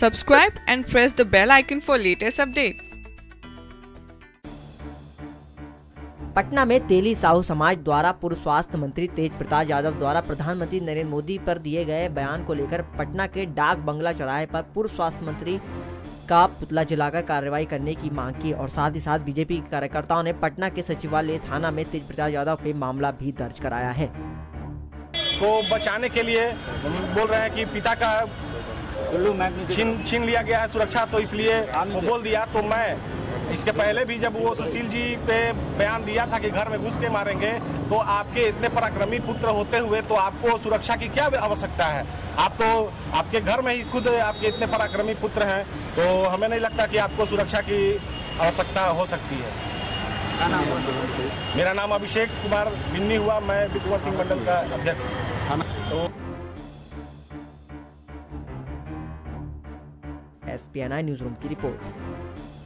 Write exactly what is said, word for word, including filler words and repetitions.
Subscribe and press the bell icon for latest update. Patna में तेली साहू समाज द्वारा पूर्व स्वास्थ्य मंत्री तेज प्रताप यादव द्वारा प्रधानमंत्री नरेंद्र मोदी पर दिए गए बयान को लेकर पटना के डाक बंगला चौराहे पर पूर्व स्वास्थ्य मंत्री का पुतला जलाकर कार्रवाई करने की मांग की और साथ ही साथ बीजेपी के कार्यकर्ताओं ने पटना के सचिवालय थाना में तेज प्रताप यादव पे मामला भी दर्ज कराया है। को बचाने के लिए बोल रहे हैं कि पिता का छीन छीन लिया गया है सुरक्षा, तो इसलिए वो बोल दिया। तो मैं इसके पहले भी जब वो सुशील जी पे बयान दिया था कि घर में घुस के मारेंगे, तो आपके इतने पराक्रमी पुत्र होते हुए तो आपको सुरक्षा की क्या आवश्यकता है? आप तो आपके घर में ही खुद आपके इतने पराक्रमी पुत्र हैं, तो हमें नहीं लगता कि आपको सुरक्षा की आवश्यकता हो सकती है। मेरा नाम अभिषेक कुमार बिन्नी हुआ, मैं विक्रमादित्य मंडल का अध्यक्ष हूँ। S P N I newsroom की रिपोर्ट।